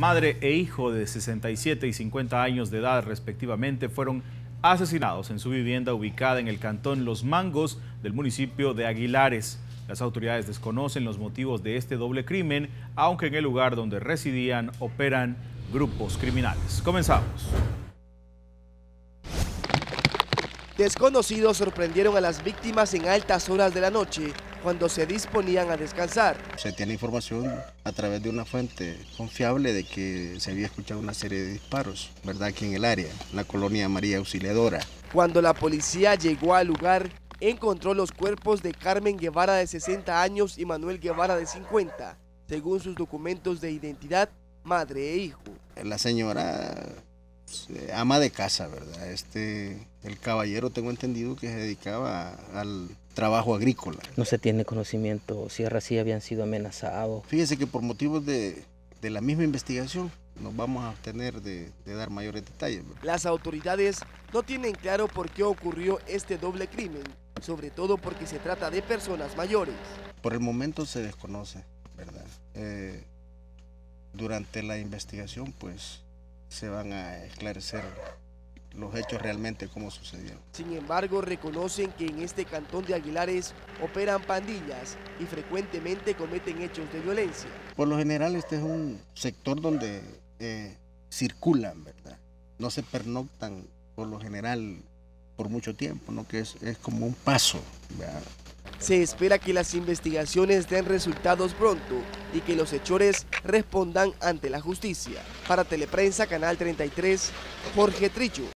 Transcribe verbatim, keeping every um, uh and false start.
Madre e hijo de sesenta y siete y cincuenta años de edad respectivamente fueron asesinados en su vivienda ubicada en el cantón Los Mangos del municipio de Aguilares. Las autoridades desconocen los motivos de este doble crimen, aunque en el lugar donde residían operan grupos criminales. Comenzamos. Desconocidos sorprendieron a las víctimas en altas horas de la noche cuando se disponían a descansar. Se tiene información a través de una fuente confiable de que se había escuchado una serie de disparos, ¿verdad?, aquí en el área, en la colonia María Auxiliadora. Cuando la policía llegó al lugar, encontró los cuerpos de Carmen Guevara de sesenta años y Manuel Guevara de cincuenta, según sus documentos de identidad, madre e hijo. La señora, ama de casa, ¿verdad? Este, el caballero, tengo entendido que se dedicaba al trabajo agrícola. No se tiene conocimiento si sí habían sido amenazados. Fíjese que por motivos de, de la misma investigación nos vamos a obtener de, de dar mayores detalles, ¿verdad? Las autoridades no tienen claro por qué ocurrió este doble crimen, sobre todo porque se trata de personas mayores. Por el momento se desconoce, ¿verdad? Eh, durante la investigación, pues, se van a esclarecer los hechos realmente cómo sucedieron. Sin embargo, reconocen que en este cantón de Aguilares operan pandillas y frecuentemente cometen hechos de violencia. Por lo general, este es un sector donde eh, circulan, ¿verdad? No se pernoctan por lo general por mucho tiempo, ¿no? Que es, es como un paso, ¿verdad? Se espera que las investigaciones den resultados pronto y que los hechores respondan ante la justicia. Para Teleprensa, Canal treinta y tres, Jorge Trillo.